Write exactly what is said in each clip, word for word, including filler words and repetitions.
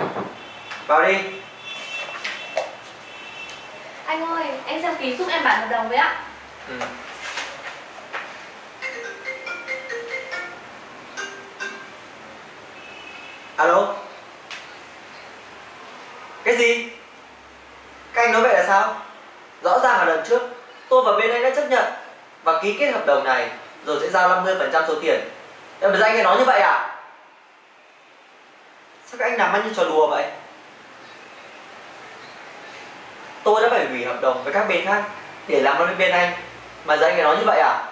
Vào đi. Anh ơi, anh xem ký giúp em bản hợp đồng với ạ. Ừ. Alo. Cái gì? Các anh nói vậy là sao? Rõ ràng là lần trước tôi và bên anh đã chấp nhận và ký kết hợp đồng này rồi sẽ giao năm mươi phần trăm số tiền. Nhưng mà anh ấy nói như vậy à? Sao các anh làm ăn như trò đùa vậy? Tôi đã phải hủy hợp đồng với các bên khác để làm ăn với bên anh, mà giờ anh ấy nói như vậy à?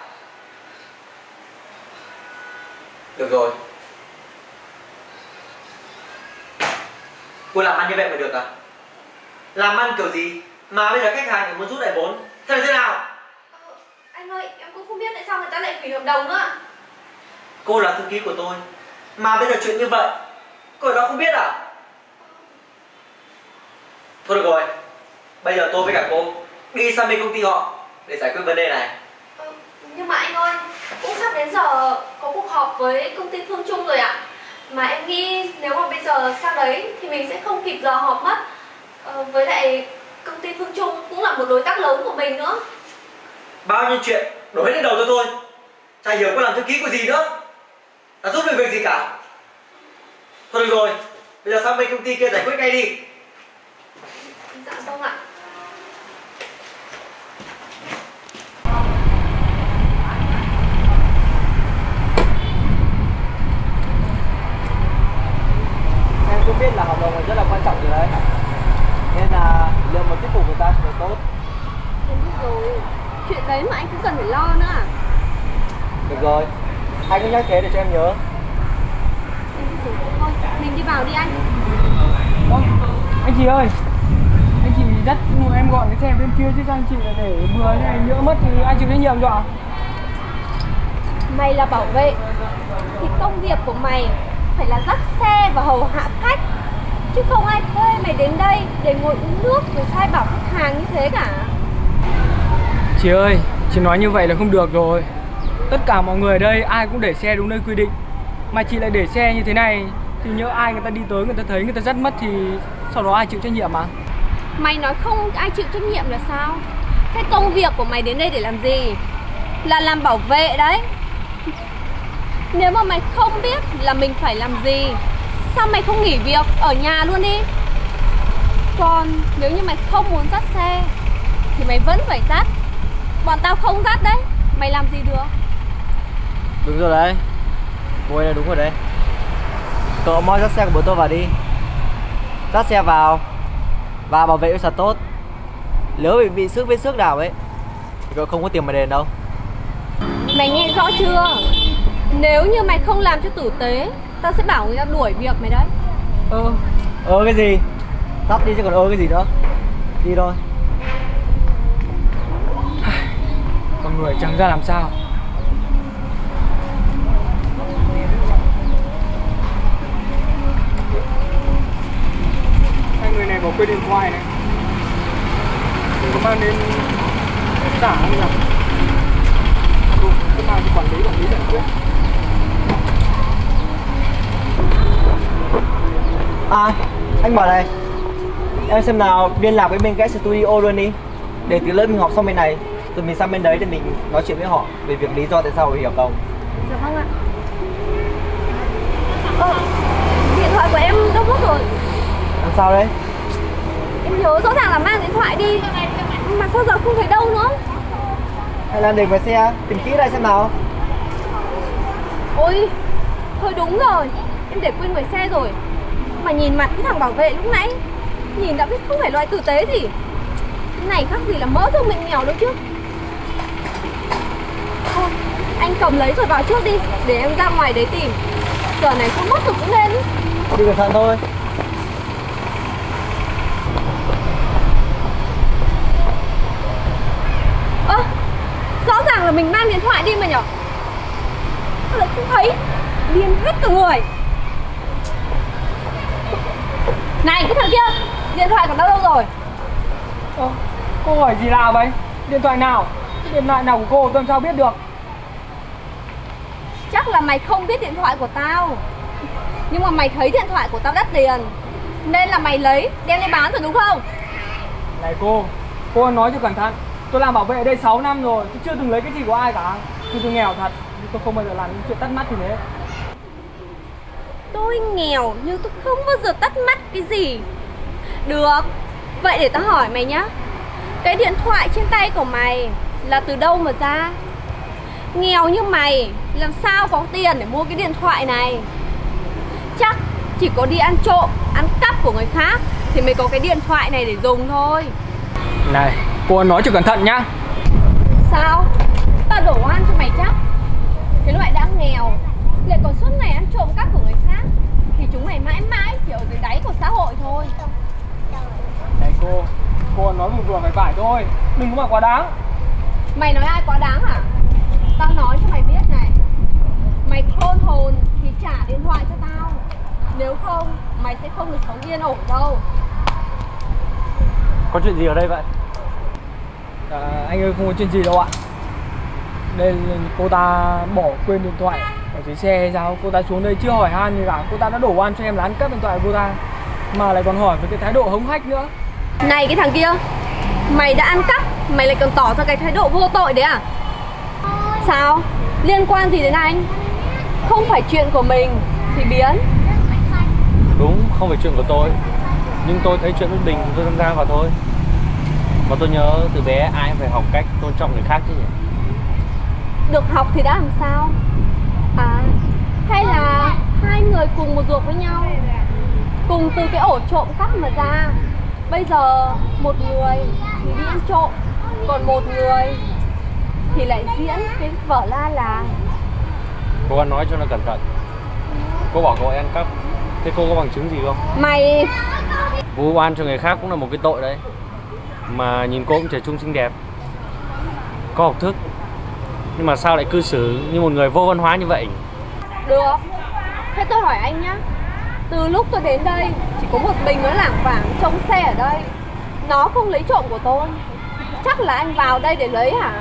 Được rồi. Cô làm ăn như vậy mà được à? Làm ăn kiểu gì mà bây giờ khách hàng thì muốn rút lại vốn? Thế là thế nào? Ờ, anh ơi, em cũng không biết tại sao người ta lại hủy hợp đồng nữa. Cô là thư ký của tôi, mà bây giờ chuyện như vậy cô ở đó không biết à? Thôi được rồi, bây giờ tôi với cả cô đi sang bên công ty họ để giải quyết vấn đề này. Ờ, nhưng mà anh ơi, cũng sắp đến giờ có cuộc họp với công ty Phương Trung rồi ạ. Mà em nghĩ nếu mà bây giờ sang đấy thì mình sẽ không kịp giờ họp mất. Ờ, với lại công ty Phương Trung cũng là một đối tác lớn của mình nữa. Bao nhiêu chuyện đổ hết lên đầu cho tôi. Chả hiểu cô làm thư ký của gì nữa, là giúp được việc gì cả. Thôi được rồi, bây giờ sang bên công ty kia giải quyết ngay đi. Dạ vâng ạ. Em cũng biết là hợp đồng này rất là quan trọng rồi đấy, nên là liệu một thuyết phục người ta thì tốt. Em biết rồi, chuyện đấy mà anh cũng cần phải lo nữa à? Được rồi, anh cứ nhắc thế để cho em nhớ. Em biết rồi, thôi mình đi vào đi anh. Ôi, anh chị ơi, anh chị dắt em gọi cái xe bên kia chứ sao anh chị lại để vừa như này nhỡ mất thì anh chịu trách nhiệm cho ạ? Mày là bảo vệ thì công việc của mày phải là dắt xe và hầu hạ khách, chứ không ai thuê mày đến đây để ngồi uống nước rồi sai bảo khách hàng như thế cả. Chị ơi, chị nói như vậy là không được rồi. Tất cả mọi người ở đây ai cũng để xe đúng nơi quy định, mà chị lại để xe như thế này thì nhỡ ai người ta đi tới người ta thấy người ta dắt mất thì sau đó ai chịu trách nhiệm à? Mày nói không ai chịu trách nhiệm là sao? Thế công việc của mày đến đây để làm gì? Là làm bảo vệ đấy. Nếu mà mày không biết là mình phải làm gì, sao mày không nghỉ việc ở nhà luôn đi? Còn nếu như mày không muốn dắt xe thì mày vẫn phải dắt. Bọn tao không dắt đấy, mày làm gì được? Đúng rồi đấy, cô ấy là đúng rồi đấy. Cậu mau dắt xe của bố tôi vào đi. Dắt xe vào và bảo vệ cho thật tốt. Nếu bị bị xước vết xước nào ấy thì cậu không có tiền mà đền đâu. Mày nghe rõ chưa? Nếu như mày không làm cho tử tế, tao sẽ bảo người ta đuổi việc mày đấy. Ơ Ơ cái gì? Dắt đi chứ còn ơ cái gì nữa. Đi thôi. Con người chẳng ra làm sao. Hai người này bỏ quên điện thoại này, đừng có mang đến giả không nhỉ? Cứ mang cho quản lý, quản lý giải quyết. À, anh bảo này, em xem nào liên lạc với bên cái studio luôn đi, để tí nữa mình họp xong bên này rồi mình sang bên đấy để mình nói chuyện với họ về việc lý do tại sao hủy hợp đồng. Dạ vâng ạ. Ờ, điện thoại của em đâu mất rồi? Làm sao đấy? Em nhớ rõ ràng là mang điện thoại đi, mà sao giờ không thấy đâu nữa? Hay là để ngoài xe, tìm kỹ lại xem nào. Ôi, thôi đúng rồi, em để quên ngoài xe rồi. Mà nhìn mặt cái thằng bảo vệ lúc nãy, nhìn đã biết không phải loại tử tế gì. Cái này khác gì là mỡ thương mình nghèo đâu chứ. Thôi, anh cầm lấy rồi vào trước đi, để em ra ngoài đấy tìm. Giờ này không mất rồi cũng nên. Đi cẩn thận thôi. Ơ, à, rõ ràng là mình mang điện thoại đi mà nhở? Sao lại không thấy? Điên hết cả người. Này cái thằng kia, điện thoại của tao đâu rồi? Ờ, cô hỏi gì nào vậy? Điện thoại nào? Điện thoại nào của cô tôi làm sao biết được? Chắc là mày không biết điện thoại của tao. Nhưng mà mày thấy điện thoại của tao đắt tiền, Nên là mày lấy đem đi bán rồi đúng không? Này cô, cô nói cho cẩn thận. Tôi làm bảo vệ ở đây sáu năm rồi, tôi chưa từng lấy cái gì của ai cả. Tôi, tôi nghèo thật, nhưng tôi không bao giờ làm những chuyện tắt mắt như thế. Tôi nghèo nhưng tôi không bao giờ tắt mắt cái gì. Được, vậy để tao hỏi mày nhá. Cái điện thoại trên tay của mày là từ đâu mà ra? Nghèo như mày làm sao có tiền để mua cái điện thoại này? Chắc chỉ có đi ăn trộm, ăn cắp của người khác thì mới có cái điện thoại này để dùng thôi. Này, cô nói cho cẩn thận nhá. Sao? Tao đổ oan cho mày chắc? Cái loại đã nghèo lại còn suốt ngày ăn trộm cắp của người khác thì chúng mày mãi mãi chỉ ở dưới đáy của xã hội thôi. Này cô, cô nói vừa vừa phải phải thôi, đừng có mà quá đáng. Mày nói ai quá đáng hả? Tao nói cho mày biết này, mày khôn hồn thì trả điện thoại cho tao, nếu không mày sẽ không được sống yên ổn đâu. Có chuyện gì ở đây vậy? À, anh ơi không có chuyện gì đâu ạ. Đây cô ta bỏ quên điện thoại ở dưới xe hay sao? Cô ta xuống đây chưa hỏi han gì cả, cô ta đã đổ oan cho em là ăn cắp điện thoại của cô ta, mà lại còn hỏi với cái thái độ hống hách nữa. Này cái thằng kia, mày đã ăn cắp, mày lại còn tỏ ra cái thái độ vô tội đấy à? Sao? Liên quan gì đến anh? Không phải chuyện của mình thì biến. Đúng, không phải chuyện của tôi, nhưng tôi thấy chuyện bất bình tôi tham gia vào thôi. Mà tôi nhớ từ bé ai cũng phải học cách tôn trọng người khác chứ nhỉ. Được học thì đã làm sao? À, hay là hai người cùng một ruột với nhau, cùng từ cái ổ trộm cắp mà ra. Bây giờ một người thì đi ăn trộm, còn một người thì lại diễn cái vở la làng. Cô ăn nói cho nó cẩn thận. Cô bảo cậu ấy ăn cắp, thế cô có bằng chứng gì không? Mày Vu oan cho người khác cũng là một cái tội đấy. Mà nhìn cô cũng trẻ trung xinh đẹp, có học thức, nhưng mà sao lại cư xử như một người vô văn hóa như vậy? được. Thế tôi hỏi anh nhá, từ lúc tôi đến đây chỉ có một mình nó lảng vảng trông xe ở đây, nó không lấy trộm của tôi, chắc là anh vào đây để lấy hả?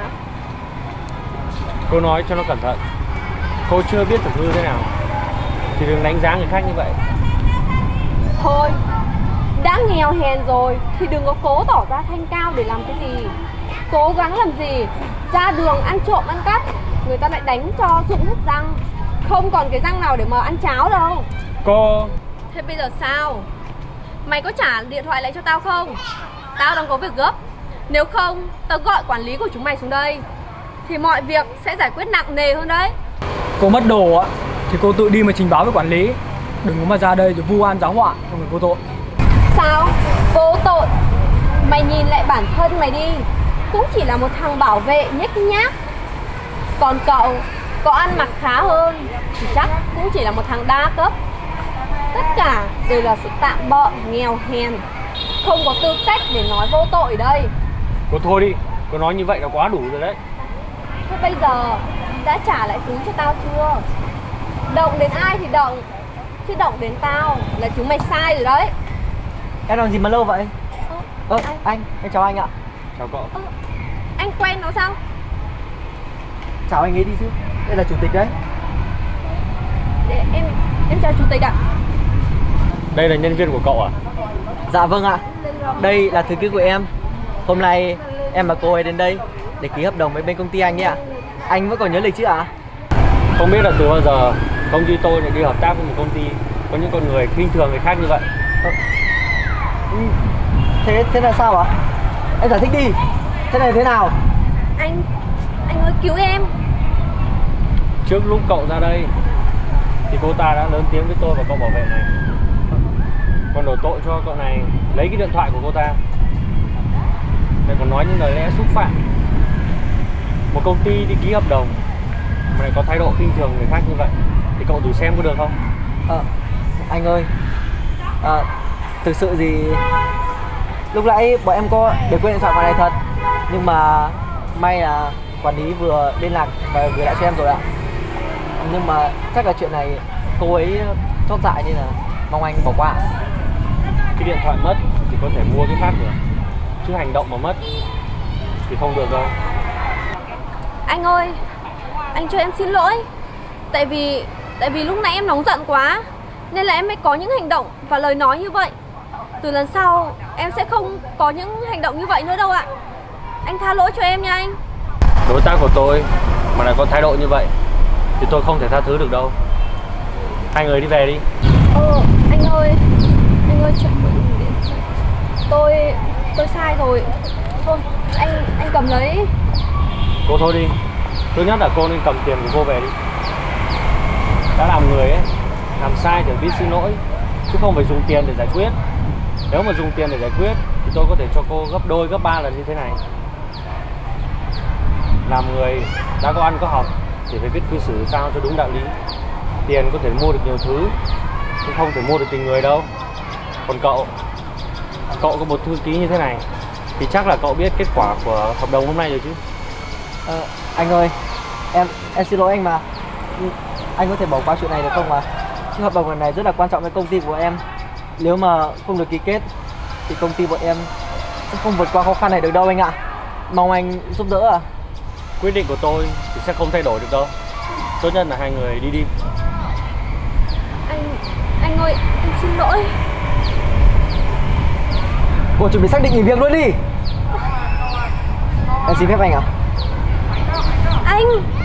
Cô nói cho nó cẩn thận. Cô chưa biết thực hư thế nào thì đừng đánh giá người khác như vậy. Thôi, đã nghèo hèn rồi thì đừng có cố tỏ ra thanh cao để làm cái gì. Cố gắng làm gì, ra đường ăn trộm ăn cắp, người ta lại đánh cho rụng hết răng, không còn cái răng nào để mà ăn cháo đâu. Cô... Thế bây giờ sao? Mày có trả điện thoại lại cho tao không? Tao đang có việc gấp. Nếu không, tao gọi quản lý của chúng mày xuống đây thì mọi việc sẽ giải quyết nặng nề hơn đấy. Cô mất đồ á thì cô tự đi mà trình báo với quản lý, đừng có mà ra đây rồi vu oan giáo họa cho người vô tội. Sao? Vô tội? Mày nhìn lại bản thân mày đi, cũng chỉ là một thằng bảo vệ nhếch nhác. Còn cậu, có ăn mặc khá hơn thì chắc cũng chỉ là một thằng đa cấp. Tất cả đều là sự tạm bợ, nghèo hèn, không có tư cách để nói vô tội ở đây. Cô thôi đi, cô nói như vậy là quá đủ rồi đấy. Thế bây giờ đã trả lại túi cho tao chưa? Động đến ai thì động, chứ động đến tao là chúng mày sai rồi đấy. Em làm gì mà lâu vậy? Ơ, Ơ, anh, anh, em chào anh ạ. Chào cậu. Ơ, anh quen nó sao? Chào anh ấy đi chứ, đây là chủ tịch đấy. Để em, em chào chủ tịch ạ. Đây là nhân viên của cậu à? Dạ vâng ạ, đây là thư ký của em. Hôm nay em và cô ấy đến đây để ký hợp đồng với bên công ty anh ấy ạ. Anh vẫn còn nhớ lịch chứ ạ? Không biết là từ bao giờ công ty tôi lại đi hợp tác với một công ty có những con người khinh thường người khác như vậy. Ờ, thế thế là sao ạ? Em giải thích đi. Thế này thế nào? Anh, anh ơi cứu em. Trước lúc cậu ra đây thì cô ta đã lớn tiếng với tôi và cậu bảo vệ này, còn đổ tội cho cậu này lấy cái điện thoại của cô ta, lại còn nói những lời lẽ xúc phạm. Một công ty đi ký hợp đồng mà lại có thái độ khinh thường người khác như vậy thì cậu thử xem có được không? Ờ, anh ơi, à, thực sự gì lúc nãy bọn em có để quên điện thoại vào này thật, nhưng mà may là quản lý vừa liên lạc và gửi lại cho em rồi ạ. Nhưng mà chắc là chuyện này cô ấy chót dại nên là mong anh bỏ qua. Cái điện thoại mất thì có thể mua cái khác được, chứ hành động mà mất thì không được đâu. Anh ơi, anh cho em xin lỗi. Tại vì Tại vì lúc nãy em nóng giận quá nên là em mới có những hành động và lời nói như vậy. Từ lần sau em sẽ không có những hành động như vậy nữa đâu ạ. Anh tha lỗi cho em nha anh. Đối tác của tôi mà lại có thái độ như vậy thì tôi không thể tha thứ được đâu. Hai người đi về đi. Ờ, anh ơi, anh ơi, tôi, tôi sai rồi. Thôi, anh, anh cầm lấy. Cô thôi đi. Thứ nhất là cô nên cầm tiền của cô về đi. Đã làm người ấy, làm sai thì biết xin lỗi, chứ không phải dùng tiền để giải quyết. Nếu mà dùng tiền để giải quyết thì tôi có thể cho cô gấp đôi, gấp ba lần như thế này. Làm người đã có ăn có học thì phải biết cư xử sao cho đúng đạo lý. Tiền có thể mua được nhiều thứ, nhưng không thể mua được tình người đâu. Còn cậu, cậu có một thư ký như thế này thì chắc là cậu biết kết quả của hợp đồng hôm nay rồi chứ. Ờ, anh ơi, em em xin lỗi anh mà. Anh có thể bỏ qua chuyện này được không mà? Chứ hợp đồng lần này rất là quan trọng với công ty của em. Nếu mà không được ký kết thì công ty bọn em sẽ không vượt qua khó khăn này được đâu anh ạ. Mong anh giúp đỡ à. Quyết định của tôi thì sẽ không thay đổi được đâu. Tốt nhất là hai người đi đi. Anh, anh ơi, anh xin lỗi. Cô chuẩn bị xác định nghỉ việc luôn đi. Em xin phép anh ạ. Anh